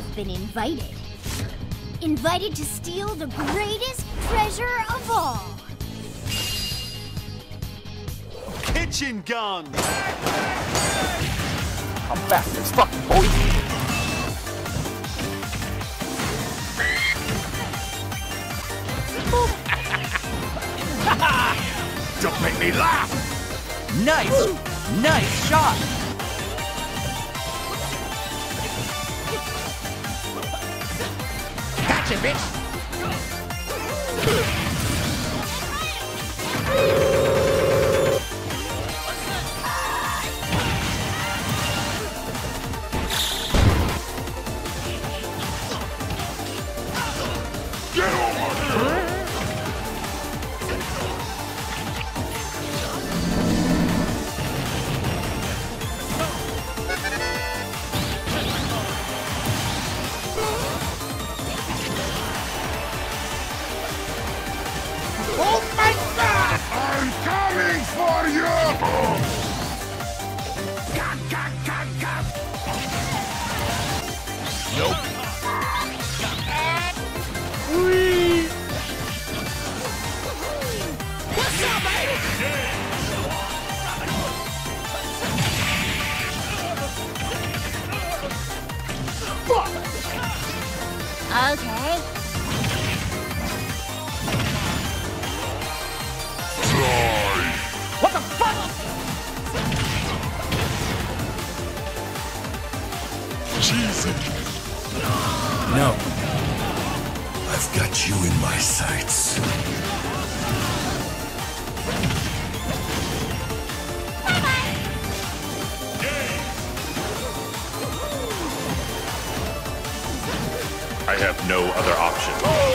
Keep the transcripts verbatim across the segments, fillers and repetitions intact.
You've been invited. Invited to steal the greatest treasure of all. Kitchen gun! I'm fast as fuck, boy. Don't make me laugh! Nice! Nice shot! Gotcha, bitch! Oh my God! I'm coming for you! God, God, God, God! Nope. Whee! What's up, baby? Fuck! Okay. What the fuck? Jesus. No. I've got you in my sights. I have no other option.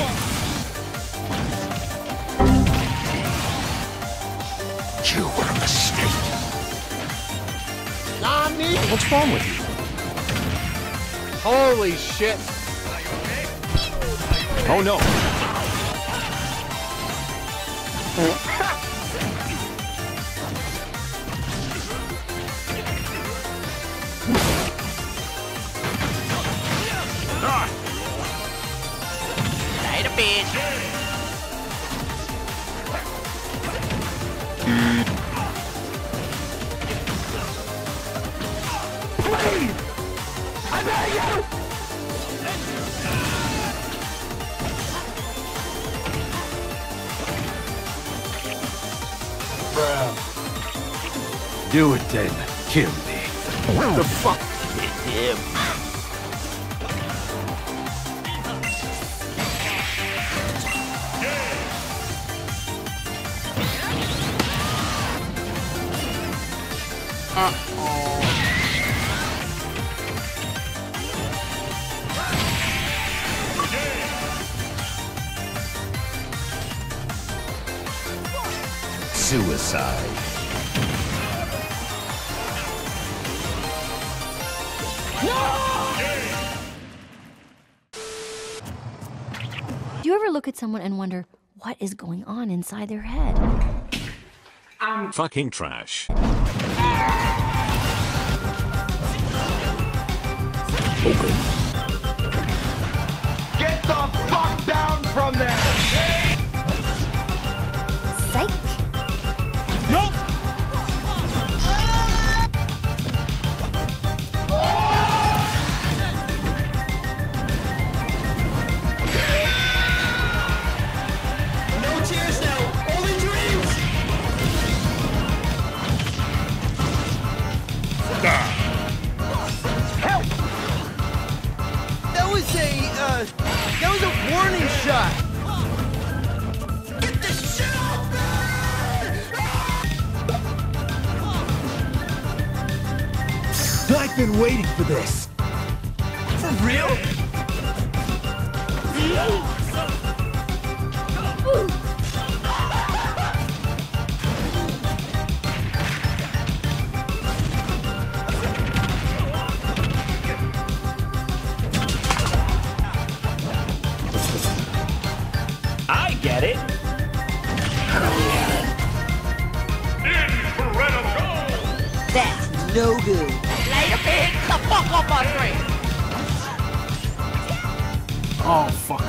You were a mistake. Nani? What's wrong with you? Holy shit. Oh no. Later, bitch. I beg you! Do it then. Kill me. The fuck? Him. Suicide. Do you ever look at someone and wonder what is going on inside their head? I'm fucking trash. Open. Get the fuck down from there! Psych. Nope! No tears now, only dreams! Help! That was a, uh, that was a warning shot. Get this shit off me! I've been waiting for this. For real? I get it. That's no good. Later, bitch. The fuck off my train. Oh, fuck.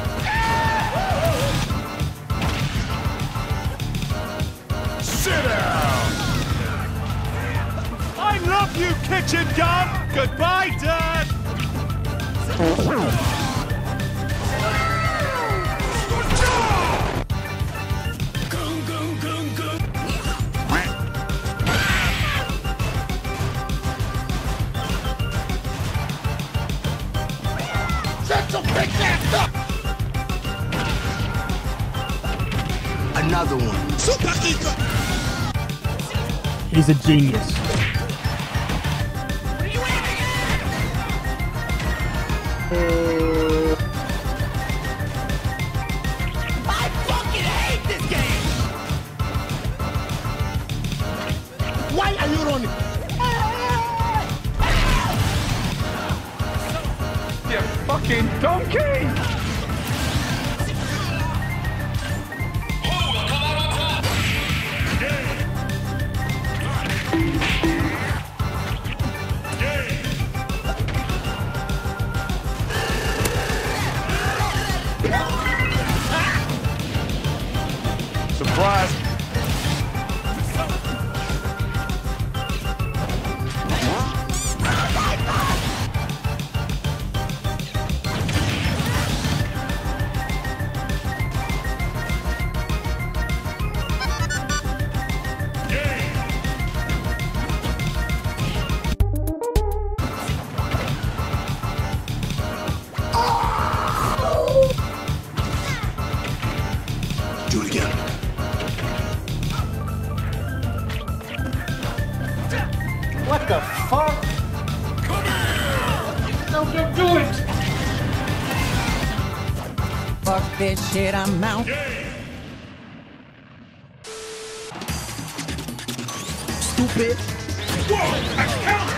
Sit down! I love you, kitchen gun! Goodbye, Dad! Shut your big ass up! Another one. Super Ego! He's a genius. I fucking hate this game! Why are you running? You fucking donkey! Surprise! Do it again. What the fuck? No, don't do it! Fuck this shit, I'm out. Stupid. Whoa! A counter!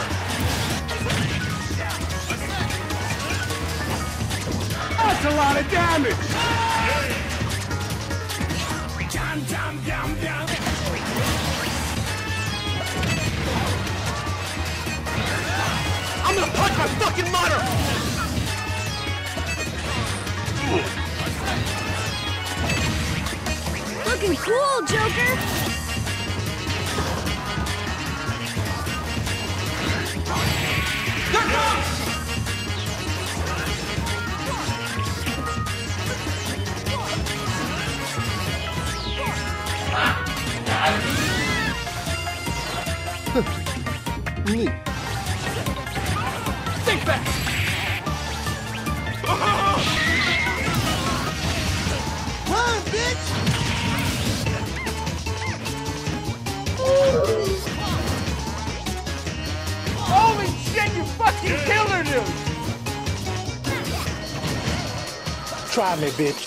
That's a lot of damage! Down, down, down, down! I'm gonna punch my fucking mother! Looking cool, Joker! There comes! Neat. Think back! Run, bitch! Holy shit, you fucking killed her, dude! Try me, bitch.